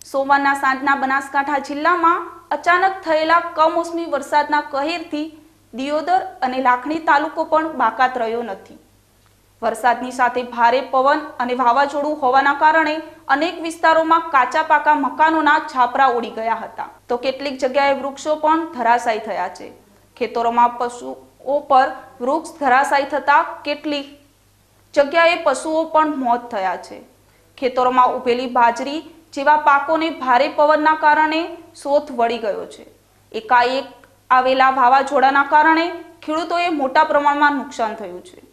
સોમવારના સાંજના બનાસકાંઠા જિલ્લામાં અચાનક થયેલા કમોસમી વરસાદના કહેરથી દિયોદર અને લાખણી તાલુકો પણ બાકાત રહ્યો નથી। વરસાદની સાથે ભારે પવન અને વાવાઝોડું હોવાના કારણે અનેક વિસ્તારોમાં કાચા પાકા મકાનોના છાપરા ઉડી ગયા હતા, તો કેટલીક જગ્યાએ વૃક્ષો પણ ધરાશાયી થયા છે। ખેતરોમાં પશુઓ પર વૃક્ષ ધરાશાયી થતા કેટલીક જગ્યાએ પશુઓ પણ મોત થયા છે। ખેતરોમાં ઉભેલી બાજરી જેવા પાકોને ભારે પવનના કારણે સોથ વળી ગયો છે। એકાએક આવેલા વાવાઝોડાના કારણે ખેડૂતોએ મોટા પ્રમાણમાં નુકસાન થયું છે।